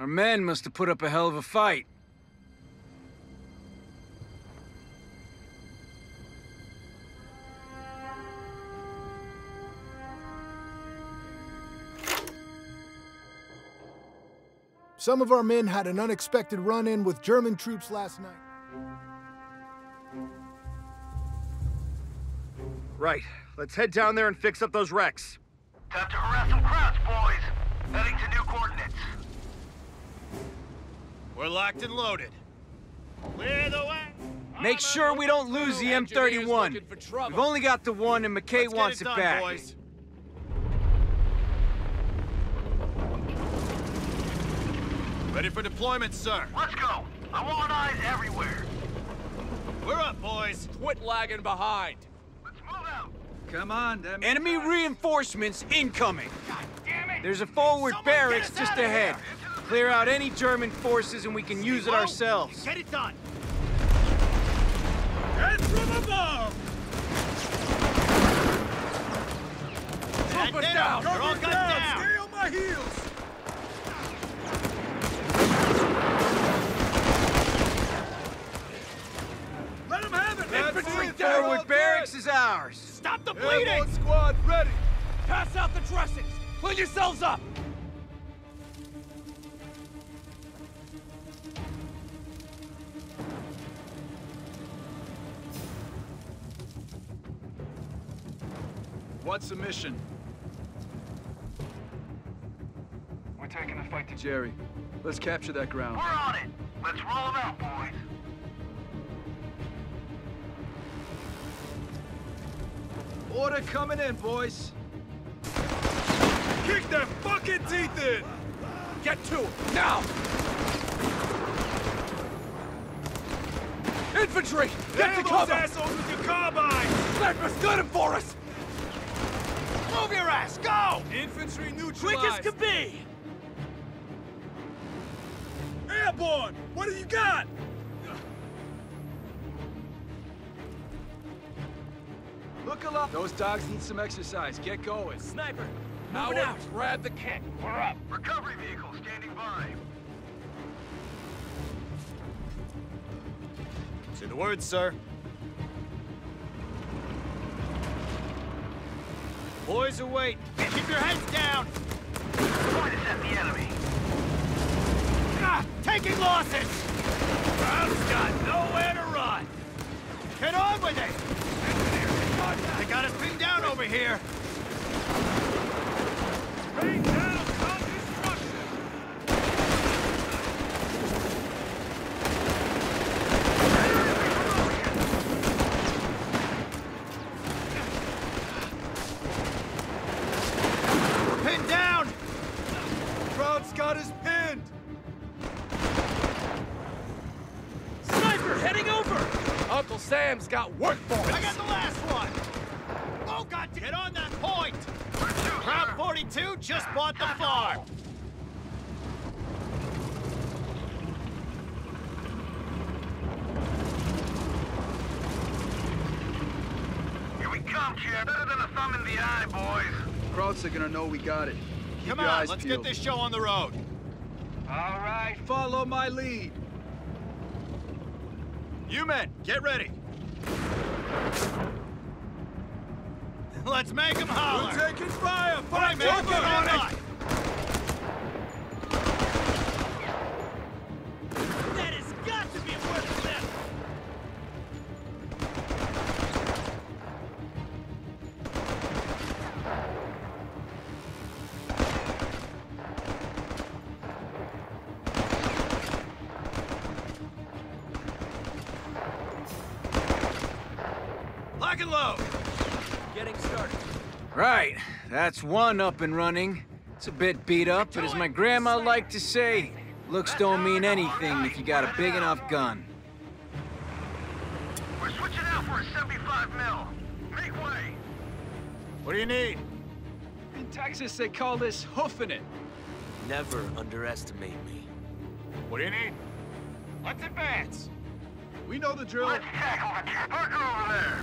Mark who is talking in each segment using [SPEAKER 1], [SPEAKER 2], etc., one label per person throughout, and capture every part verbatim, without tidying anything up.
[SPEAKER 1] Our men must have put up a hell of a fight.
[SPEAKER 2] Some of our men had an unexpected run-in with German troops last night.
[SPEAKER 3] Right. Let's head down there and fix up those wrecks.
[SPEAKER 4] Time to harass some crowds, boys. Heading to new coordinates.
[SPEAKER 5] We're locked and loaded. Clear the way.
[SPEAKER 1] Make sure we don't lose the M thirty-one. We've only got the one and McKay
[SPEAKER 5] Let's
[SPEAKER 1] wants
[SPEAKER 5] get
[SPEAKER 1] it,
[SPEAKER 5] it done,
[SPEAKER 1] back.
[SPEAKER 5] boys. Ready for deployment, sir.
[SPEAKER 4] Let's go. I want eyes everywhere.
[SPEAKER 5] We're up, boys. Quit lagging behind.
[SPEAKER 4] Let's move out.
[SPEAKER 5] Come on, them.
[SPEAKER 1] Enemy reinforcements incoming.
[SPEAKER 4] God damn it.
[SPEAKER 1] There's a forward
[SPEAKER 5] Someone
[SPEAKER 1] barracks
[SPEAKER 5] get us
[SPEAKER 1] just
[SPEAKER 5] out of
[SPEAKER 1] ahead.
[SPEAKER 5] here.
[SPEAKER 1] Clear out any German forces and we can use it ourselves.
[SPEAKER 5] Get it done. And from above. Troopers down. They're all gunned down. Stay on my heels. Let them have it. Infantry down.
[SPEAKER 1] Forward barracks is ours.
[SPEAKER 5] Stop the bleeding. Airborne squad ready. Pass out the dressings. Clean yourselves up.
[SPEAKER 6] What's the mission?
[SPEAKER 4] We're taking the fight to
[SPEAKER 6] Jerry, let's capture that ground.
[SPEAKER 4] We're on it. Let's roll them out, boys.
[SPEAKER 6] Order coming in, boys.
[SPEAKER 5] Kick their fucking teeth in! Get to it, now! Infantry! Get to cover! Assholes with your carbine! Snipers, got him for us! Move your ass, go! Infantry neutralized! Quick as can be! Airborne! What do you got?
[SPEAKER 6] Look alive. Those dogs need some exercise. Get going.
[SPEAKER 5] Sniper! Moving out! Grab the kit! We're up!
[SPEAKER 4] Recovery vehicle standing by.
[SPEAKER 5] Say the word, sir. Boys are waiting. Keep your heads down!
[SPEAKER 4] Point us at the enemy.
[SPEAKER 5] Ah, taking losses! Crowd's got nowhere to run! Get on with it! They got us pinned down over here! Rain down on destruction! We're pinned down! Crowd's got us pinned! Sniper heading over! Uncle Sam's got work for us! I got the last one! Oh, God! Get on that point! Crowd forty-two just bought the farm!
[SPEAKER 4] Here we come, kid. Better than a thumb in the eye, boys.
[SPEAKER 6] Krauts are gonna know we got it. Keep
[SPEAKER 5] Come
[SPEAKER 6] your
[SPEAKER 5] on,
[SPEAKER 6] eyes
[SPEAKER 5] let's
[SPEAKER 6] peeled.
[SPEAKER 5] get this show on the road.
[SPEAKER 4] All right.
[SPEAKER 6] Follow my lead.
[SPEAKER 5] You men, get ready. Let's make them holler.
[SPEAKER 6] We're taking fire.
[SPEAKER 5] Fire, man. Get on it. That has got to be worth it. Lock and load. Getting started.
[SPEAKER 1] Right, that's one up and running. It's a bit beat up, but as my grandma liked to say, looks don't mean anything if you got a big enough gun.
[SPEAKER 4] We're switching out for a seventy-five mil. Make way.
[SPEAKER 5] What do you need?
[SPEAKER 6] In Texas, they call this hoofing it.
[SPEAKER 7] Never underestimate me.
[SPEAKER 5] What do you need? Let's advance.
[SPEAKER 6] We know the drill.
[SPEAKER 4] Let's tackle the kid. Parker over there.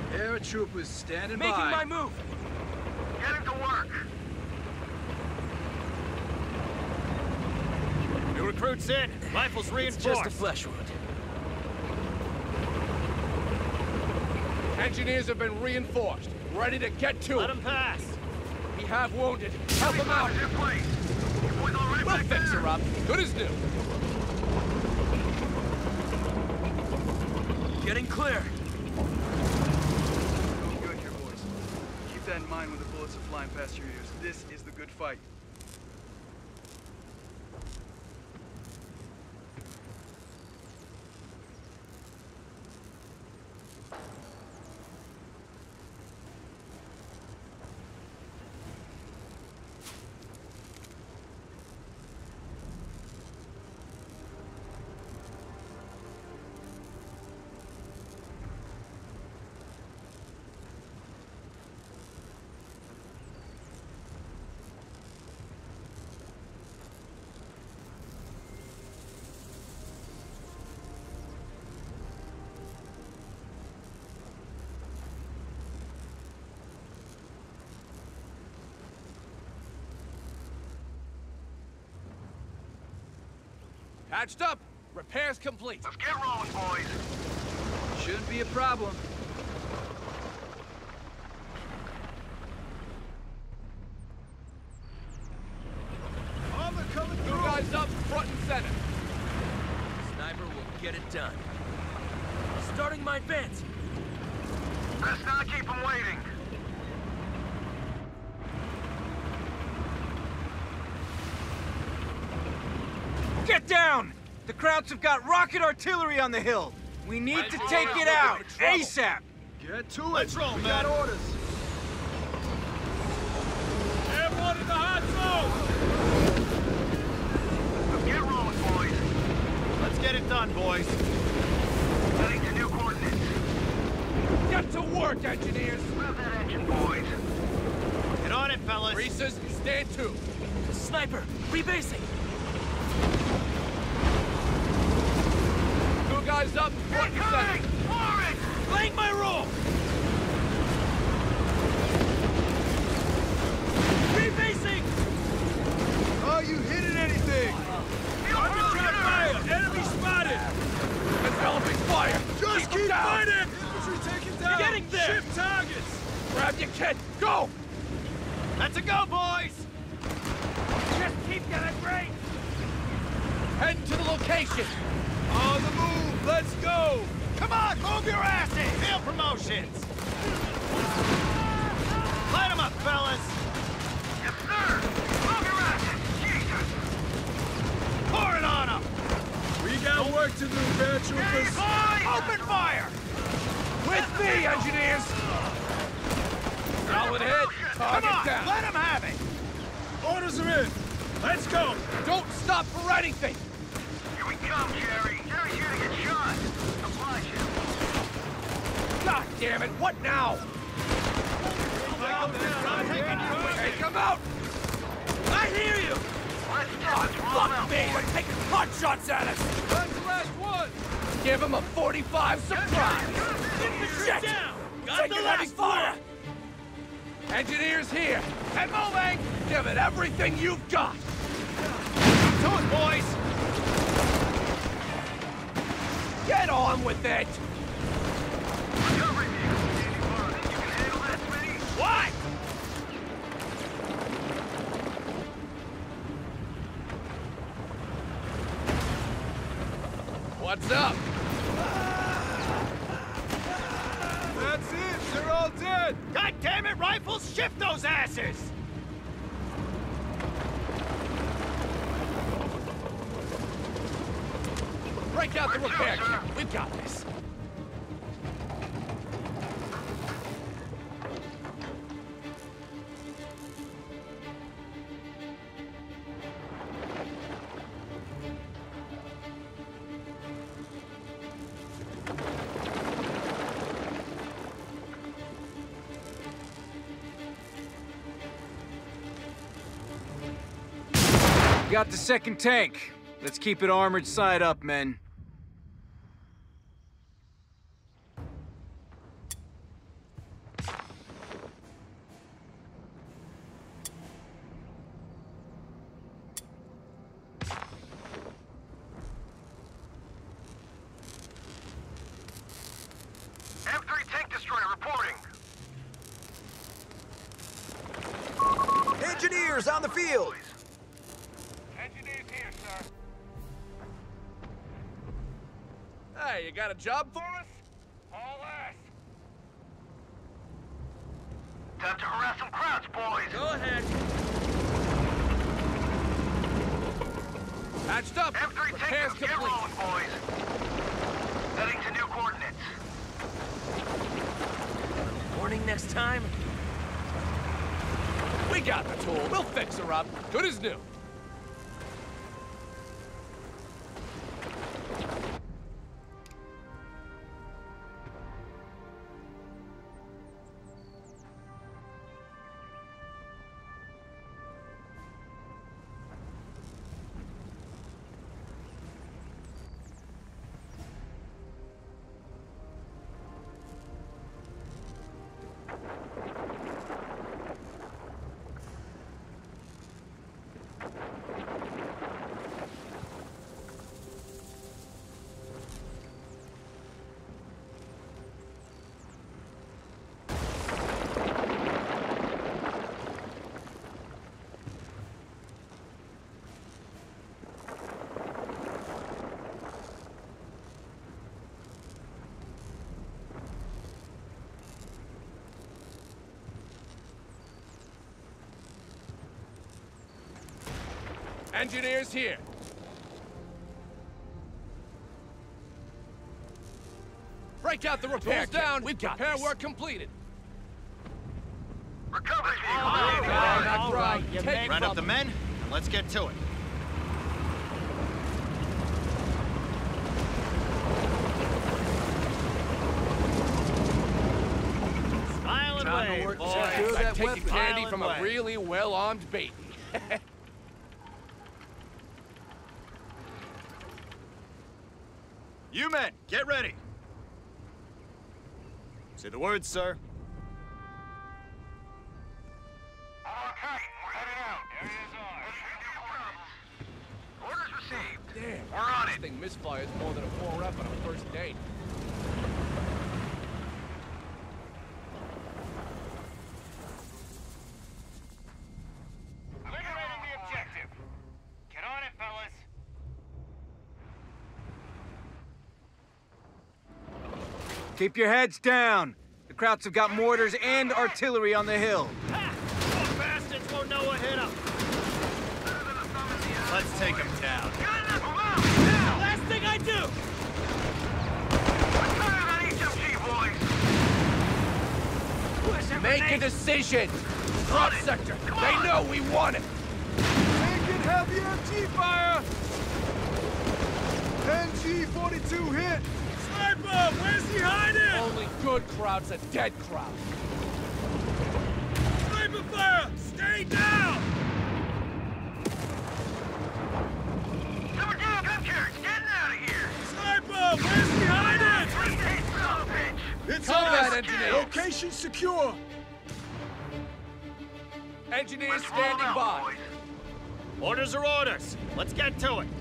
[SPEAKER 6] Paratroopers standing
[SPEAKER 7] Making
[SPEAKER 6] by.
[SPEAKER 7] my move.
[SPEAKER 4] Getting to work.
[SPEAKER 5] New recruits in. Rifles
[SPEAKER 7] It's
[SPEAKER 5] reinforced.
[SPEAKER 7] just a flesh wound.
[SPEAKER 8] Engineers have been reinforced. Ready to get to
[SPEAKER 5] Let
[SPEAKER 8] him.
[SPEAKER 5] him pass.
[SPEAKER 8] We have wounded. Help him out.
[SPEAKER 4] Your place. You boys all right
[SPEAKER 8] We'll
[SPEAKER 4] back
[SPEAKER 8] fix
[SPEAKER 4] there?
[SPEAKER 8] her up. Good as new.
[SPEAKER 7] Getting clear.
[SPEAKER 6] Good here, boys. Keep that in mind when the bullets are flying past your ears. This is the good fight.
[SPEAKER 8] Patched up. Repairs complete.
[SPEAKER 4] Let's get rolling, boys.
[SPEAKER 6] Shouldn't be a problem.
[SPEAKER 5] Armor coming
[SPEAKER 8] Two
[SPEAKER 5] through.
[SPEAKER 8] guys up, front and center.
[SPEAKER 7] Sniper will get it done. Starting my advance.
[SPEAKER 4] Let's not keep them waiting.
[SPEAKER 1] Get down! The Krauts have got rocket artillery on the hill. We need to take it out, ASAP!
[SPEAKER 6] Get to it.
[SPEAKER 5] Let's roll,
[SPEAKER 6] we
[SPEAKER 5] man.
[SPEAKER 6] got orders.
[SPEAKER 5] Everyone in the hot zone.
[SPEAKER 4] Let's get rolling, boys.
[SPEAKER 5] Let's get it done, boys.
[SPEAKER 4] Heading to new coordinates.
[SPEAKER 8] Get to work, engineers.
[SPEAKER 4] Rev that engine, boys.
[SPEAKER 5] Get on it, fellas.
[SPEAKER 8] Reese's, stand to.
[SPEAKER 7] Sniper, rebasing.
[SPEAKER 8] Two guys up, front and
[SPEAKER 4] Incoming!
[SPEAKER 8] center.
[SPEAKER 4] Orange!
[SPEAKER 5] Playing my role.
[SPEAKER 7] Rebasing!
[SPEAKER 6] Are you hitting anything?
[SPEAKER 5] Fire. Enemy spotted.
[SPEAKER 8] Developing fire.
[SPEAKER 6] Just
[SPEAKER 8] keep,
[SPEAKER 6] keep
[SPEAKER 8] down.
[SPEAKER 6] fighting! Infantry taken down!
[SPEAKER 5] Getting there.
[SPEAKER 6] Ship targets!
[SPEAKER 8] Grab your kit. Go!
[SPEAKER 5] Let's go, boys.
[SPEAKER 4] Just keep getting great!
[SPEAKER 8] Heading to the location.
[SPEAKER 6] On the move! Let's go!
[SPEAKER 5] Come on, move your asses. Field promotions. Light them up, fellas.
[SPEAKER 4] Yes, sir! Move your asses! Jesus!
[SPEAKER 5] Pour it on them.
[SPEAKER 6] We got work to do, paratroopers!
[SPEAKER 4] Boys!
[SPEAKER 5] Open fire.
[SPEAKER 8] With me, engineers. Solid hit.
[SPEAKER 5] Come
[SPEAKER 8] Target
[SPEAKER 5] on,
[SPEAKER 8] down.
[SPEAKER 5] let them have it.
[SPEAKER 6] Orders are in! Let's go!
[SPEAKER 8] Don't stop for anything.
[SPEAKER 4] Here we come, Jerry! Jerry's here to get shot! Supply ship!
[SPEAKER 8] God damn it! What now? Take him out!
[SPEAKER 7] I hear you!
[SPEAKER 4] Let's get
[SPEAKER 8] Oh,
[SPEAKER 4] this roll
[SPEAKER 8] fuck
[SPEAKER 4] out,
[SPEAKER 8] me!
[SPEAKER 4] boys.
[SPEAKER 8] They're taking pot shots at us! That's the last one! Give him a forty-five surprise! Shit!
[SPEAKER 5] Down. Got
[SPEAKER 8] Taking
[SPEAKER 5] the
[SPEAKER 8] heavy
[SPEAKER 5] last
[SPEAKER 8] fire!
[SPEAKER 5] one.
[SPEAKER 8] Engineers here! And moving! Give it everything you've got!
[SPEAKER 5] To it, boys.
[SPEAKER 8] Get on with it!
[SPEAKER 4] Recovery vehicle standing by. You can handle that, Smitty?
[SPEAKER 5] What?
[SPEAKER 8] What's up?
[SPEAKER 6] That's it! They're all dead!
[SPEAKER 5] God damn it, rifles! Shift those asses!
[SPEAKER 8] Break out the repair kit. We've got this.
[SPEAKER 1] Got the second tank. Let's keep it armored side up, men.
[SPEAKER 9] Engineers on the field!
[SPEAKER 4] Engineers here, sir.
[SPEAKER 8] Hey, you got a job for us?
[SPEAKER 4] All ass. Time to harass some crowds, boys.
[SPEAKER 7] Go ahead.
[SPEAKER 8] Patched up.
[SPEAKER 4] M three
[SPEAKER 8] Repairs
[SPEAKER 4] takes get
[SPEAKER 8] complete.
[SPEAKER 4] rolling, boys. Heading to new coordinates.
[SPEAKER 7] Warning next time.
[SPEAKER 8] We got the tool. We'll fix her up. Good as new. Engineers here. Break out the repair kit. Down. We've got repair work completed.
[SPEAKER 4] Recovery vehicle.
[SPEAKER 5] All right,
[SPEAKER 8] That's
[SPEAKER 5] all
[SPEAKER 8] right.
[SPEAKER 5] right, you
[SPEAKER 8] Take
[SPEAKER 5] men.
[SPEAKER 3] Round up the men, and let's get to it.
[SPEAKER 5] Smile and
[SPEAKER 2] Time to
[SPEAKER 5] wave,
[SPEAKER 2] work
[SPEAKER 5] boys.
[SPEAKER 2] secure
[SPEAKER 8] Like
[SPEAKER 2] that
[SPEAKER 8] taking
[SPEAKER 2] weapon.
[SPEAKER 8] candy
[SPEAKER 5] Island
[SPEAKER 8] from a
[SPEAKER 5] way.
[SPEAKER 8] really well-armed baby.
[SPEAKER 3] You men, get ready. Say the word, sir.
[SPEAKER 4] Okay, we're heading out. Areas are. Orders received.
[SPEAKER 8] Damn.
[SPEAKER 4] We're on
[SPEAKER 8] This
[SPEAKER 4] it.
[SPEAKER 8] thing misfires more than a four up on a first date.
[SPEAKER 4] Liberating the objective. Get on it, fellas.
[SPEAKER 1] Keep your heads down. The Krauts have got mortars and artillery on the hill.
[SPEAKER 5] Ha! Those bastards won't know what hit them.
[SPEAKER 3] Let's take him down.
[SPEAKER 5] Now, last thing I do!
[SPEAKER 8] Make a decision. Drop sector. They know we want it.
[SPEAKER 2] Taking heavy M G fire! N G forty-two hit!
[SPEAKER 5] Sniper, where's he hiding?
[SPEAKER 8] Only good crowd's a dead crowd.
[SPEAKER 5] Sniper fire! Stay down! Sniper, where's he hiding?
[SPEAKER 2] It's
[SPEAKER 8] Combat
[SPEAKER 2] us!
[SPEAKER 8] engineers.
[SPEAKER 2] Location secure!
[SPEAKER 8] Engineers standing by.
[SPEAKER 3] Orders are orders. Let's get to it.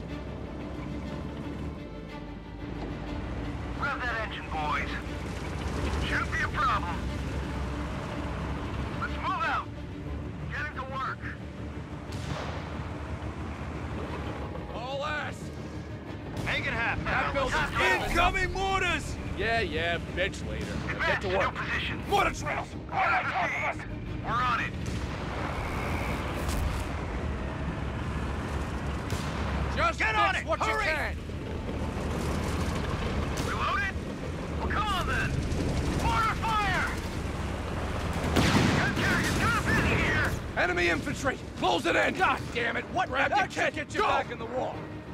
[SPEAKER 4] Rev that engine, boys. Shouldn't be a problem. Let's move out. Getting to work.
[SPEAKER 8] All ass.
[SPEAKER 3] Make it happen.
[SPEAKER 8] That building's
[SPEAKER 5] Incoming mortars!
[SPEAKER 8] Yeah, yeah, bitch later. Get
[SPEAKER 4] Advance
[SPEAKER 8] to
[SPEAKER 4] to new
[SPEAKER 8] work.
[SPEAKER 4] position.
[SPEAKER 8] Mortar trails.
[SPEAKER 4] Orders received. We're on it.
[SPEAKER 8] Just
[SPEAKER 5] Get
[SPEAKER 8] fix
[SPEAKER 5] on it!
[SPEAKER 8] what
[SPEAKER 5] Hurry!
[SPEAKER 8] you can.
[SPEAKER 4] Reloaded? Well, come on then. Mortar fire! Gun carrier's got a busy here.
[SPEAKER 8] Enemy infantry. Close it in. God damn it. What? Grab your kit. Get you back in the war.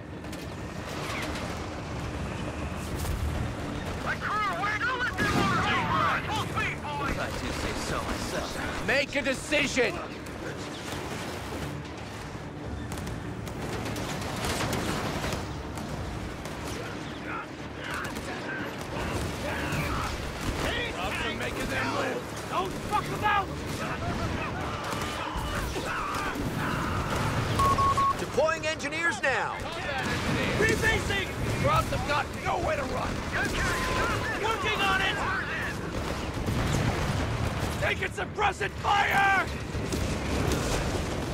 [SPEAKER 4] My crew, we're gonna let them mortars run. Full speed, boys.
[SPEAKER 7] I do say so myself.
[SPEAKER 8] Make a decision. Up for making their move.
[SPEAKER 5] Don't fuck about!
[SPEAKER 9] Deploying engineers now!
[SPEAKER 5] Rebasing!
[SPEAKER 8] Crowds have got nowhere to run.
[SPEAKER 4] Gun carrier's got a busy.
[SPEAKER 5] Working on it!
[SPEAKER 4] Orders in.
[SPEAKER 8] Taking suppressant fire!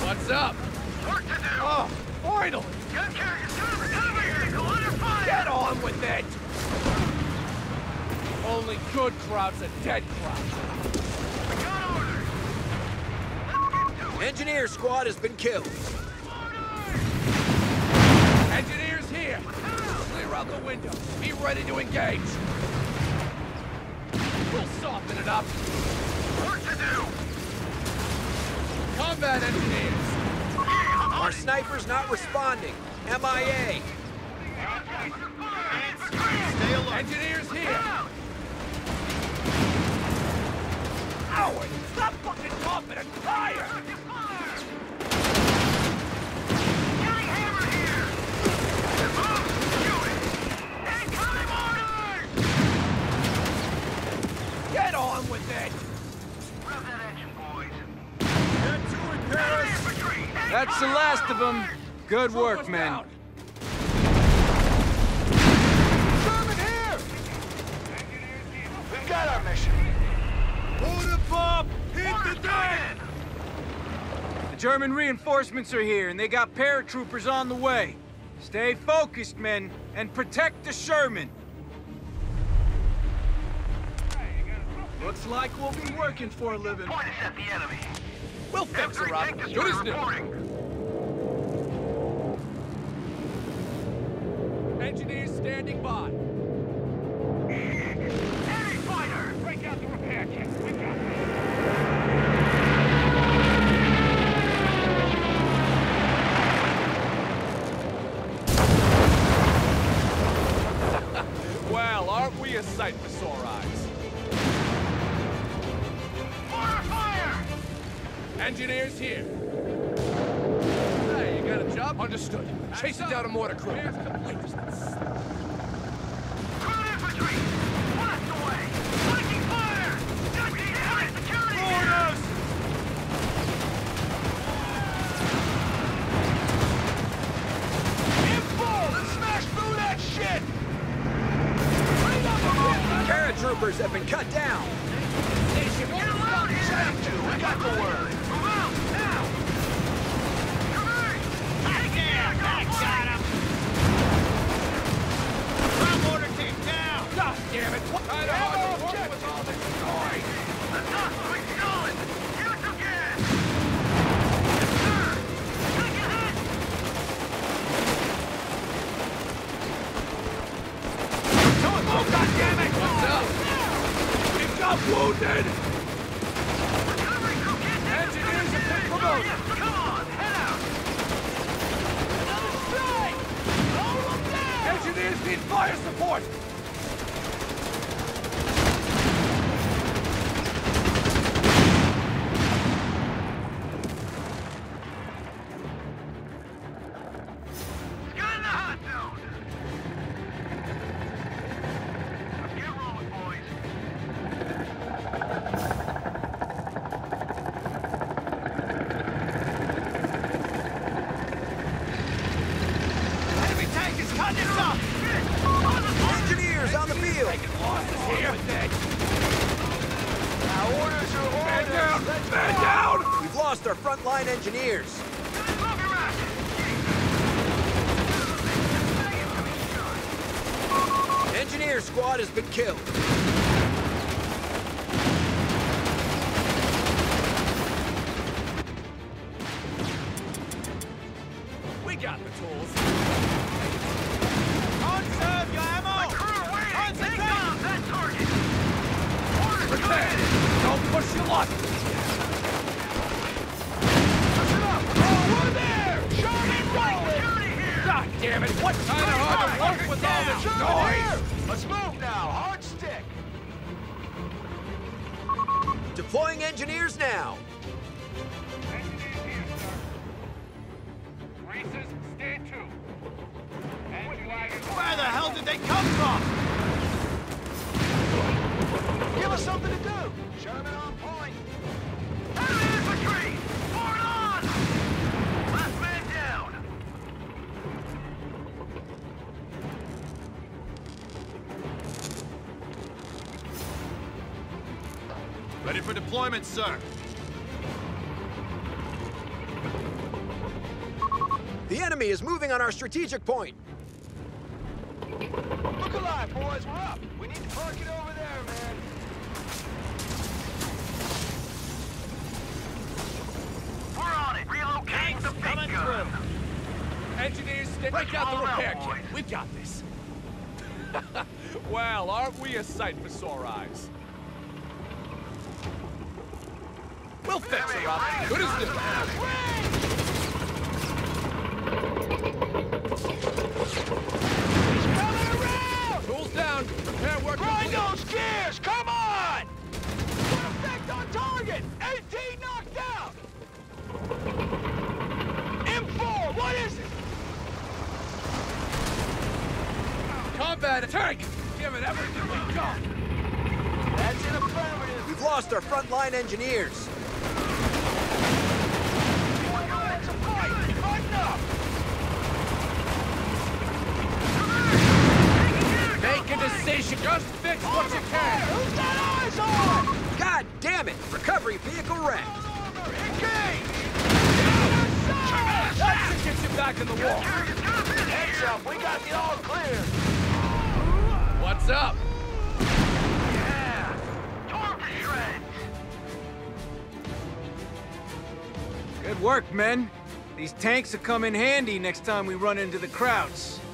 [SPEAKER 8] What's up?
[SPEAKER 4] Work to do.
[SPEAKER 8] Oh, finally!
[SPEAKER 4] Gun carrier's gonna recover vehicle under fire.
[SPEAKER 8] Get on with it! Only good crowd's a dead crowd.
[SPEAKER 4] I got orders. Let's get to it.
[SPEAKER 9] Engineer squad has been killed.
[SPEAKER 8] Engineers here! Clear out the window. Be ready to engage. We'll soften it up.
[SPEAKER 4] Work to do.
[SPEAKER 8] Combat engineers!
[SPEAKER 9] Our sniper's not responding. M I A.
[SPEAKER 5] Stay alert.
[SPEAKER 8] Engineers here! Howard! Stop fucking coughing and fire!
[SPEAKER 4] Getting hammered here. Move. Shoot it. Incoming orders.
[SPEAKER 8] Get on with it!
[SPEAKER 4] Rev that engine, boys.
[SPEAKER 5] Get to it, Paris.
[SPEAKER 4] Infantry.
[SPEAKER 1] That's the last of them. Good work,
[SPEAKER 8] Troopers
[SPEAKER 1] men.
[SPEAKER 8] down.
[SPEAKER 5] Sherman here. We've got our mission. Order Bob. Hit the deck.
[SPEAKER 1] The German reinforcements are here, and they got paratroopers on the way. Stay focused, men, and protect the Sherman.
[SPEAKER 5] Looks like we'll be working for a living.
[SPEAKER 4] Point us at the enemy.
[SPEAKER 8] We'll fix her up.
[SPEAKER 4] Take this
[SPEAKER 8] Good as
[SPEAKER 4] one
[SPEAKER 8] new.
[SPEAKER 4] reporting.
[SPEAKER 8] Engineers standing by.
[SPEAKER 4] Enemy fighter. Break out the repair kit. We got this.
[SPEAKER 8] Well, aren't we a sight for sore eyes?
[SPEAKER 4] Mortar fire.
[SPEAKER 8] Engineers here. Hey, you got a job? Understood. Chase it down a mortar crew.
[SPEAKER 4] Ground infantry. Blast away. Taking fire. Enemy security here.
[SPEAKER 5] In full and smash through that shit.
[SPEAKER 9] Paratroopers have been cut down.
[SPEAKER 4] Get around here.
[SPEAKER 5] We got the word.
[SPEAKER 4] Move out now. Convert. Take it.
[SPEAKER 5] Got him. Ground mortar team down.
[SPEAKER 8] God damn it! What kind of hard to work with all this noise?
[SPEAKER 4] The dust quit going. Give it some gas. Yes, sir. Take a hit.
[SPEAKER 8] Oh, God damn it! What's up? He got wounded!
[SPEAKER 4] Recovery crew can't take
[SPEAKER 8] Engineers have been promoted!
[SPEAKER 4] Come on, head out.
[SPEAKER 8] Another strike! Hold them down! Engineers need fire support!
[SPEAKER 4] Got in the hot zone. Let's get rolling, boys.
[SPEAKER 5] Enemy tank is cutting us up.
[SPEAKER 9] Engineers on the field.
[SPEAKER 8] Losses here!
[SPEAKER 5] Our orders are
[SPEAKER 8] Man
[SPEAKER 5] orders.
[SPEAKER 8] down! Man down!
[SPEAKER 9] We've lost our frontline engineers.
[SPEAKER 4] Love your action.
[SPEAKER 9] Engineer squad has been killed.
[SPEAKER 8] We got the tools.
[SPEAKER 5] Conserve your ammo.
[SPEAKER 4] Crew, wait. Take down that target. Orders
[SPEAKER 8] Protect! Don't push your luck!
[SPEAKER 5] Listen up. Oh, we're there. Sherman rolling.
[SPEAKER 4] security here.
[SPEAKER 8] God damn it! What kind of hard to work with all this
[SPEAKER 5] Sherman
[SPEAKER 8] noise?
[SPEAKER 5] here. Let's move now. Hard stick.
[SPEAKER 9] Deploying engineers now.
[SPEAKER 4] Reese's, stay tuned.
[SPEAKER 5] Where the hell did they come from? Give us something to do. Sherman on point.
[SPEAKER 4] Enemy infantry. Forward on. Last man down.
[SPEAKER 5] Ready for deployment, sir.
[SPEAKER 9] The enemy is moving on our strategic point.
[SPEAKER 8] Look alive, boys. We're up. We need to park it over there, man.
[SPEAKER 4] We're on it. Relocating the big gun.
[SPEAKER 8] Engineers, stick
[SPEAKER 4] Let's
[SPEAKER 8] out the
[SPEAKER 4] roll out,
[SPEAKER 8] repair
[SPEAKER 4] boys.
[SPEAKER 8] kit. We've got this. Well, aren't we a sight for sore eyes? We'll fix her up. Good as new. He's coming around! Tools down. Repair work. Grind those gears! Come on! Perfect on target! eighteen knocked out! M four, what is it? Combat tank! Give it everything we've got! That's an affirmative!
[SPEAKER 9] We've lost our frontline engineers.
[SPEAKER 8] That's a fight! Fighting up! Make a decision! Just fix what you can! Who's got eyes on?
[SPEAKER 9] God damn it! Recovery vehicle wrecked.
[SPEAKER 8] Engage! That should get you back in the wall! Heads up! We got the all clear! What's up?
[SPEAKER 4] Yeah. Torn to shreds.
[SPEAKER 1] Good work, men. These tanks will come in handy next time we run into the Krauts.